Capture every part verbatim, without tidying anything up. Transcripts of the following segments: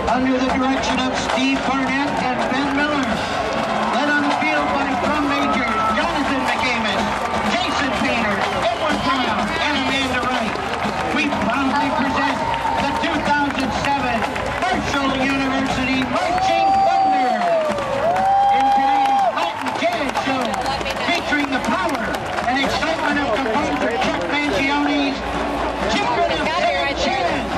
under the direction of Steve Barnett and Ben Miller. Led on the field by drum majors Jonathan McAmis, Jason Painter, Edward Brown, and Amanda Wright. We proudly present the two thousand seven Marshall University Marching Thunder in today's Latin Jazz Show, featuring the power and excitement of composer Chuck Mangione's Children of Fair Chance.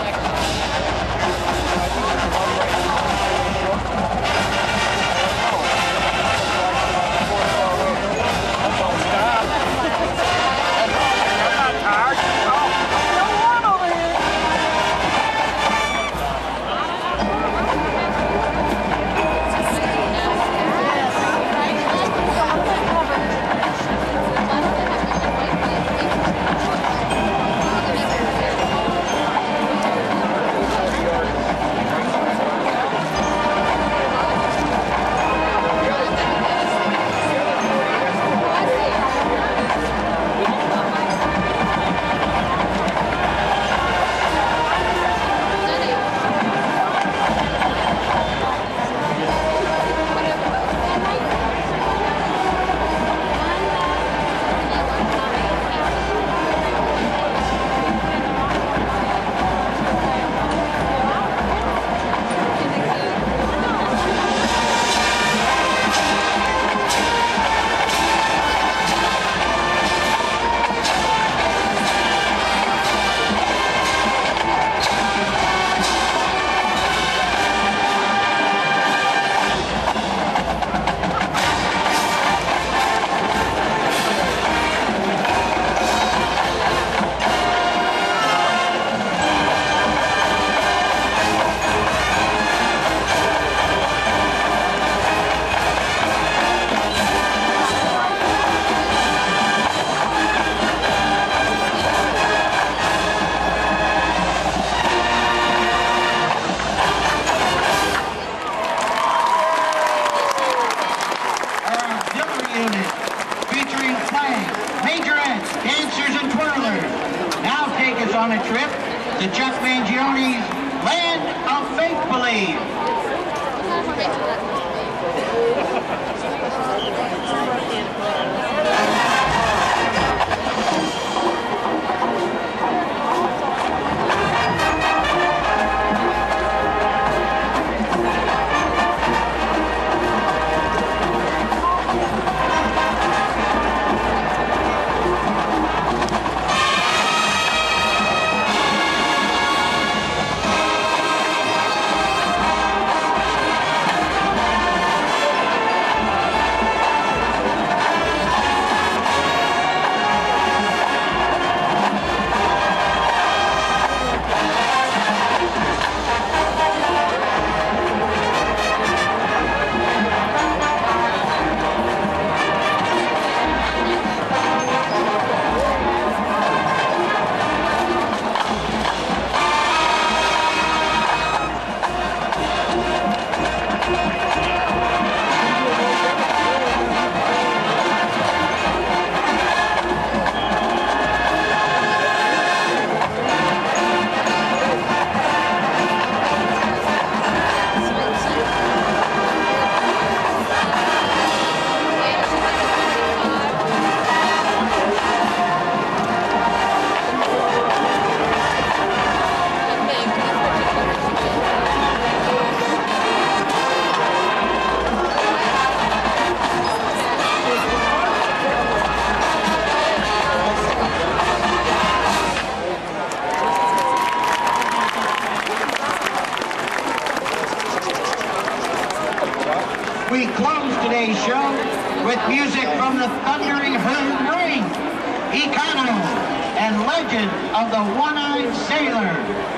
On a trip to Chuck Mangione's Land of Make-Believe. We close today's show with music from the Thundering Herd Ring, Econo, and Legend of the One-Eyed Sailor.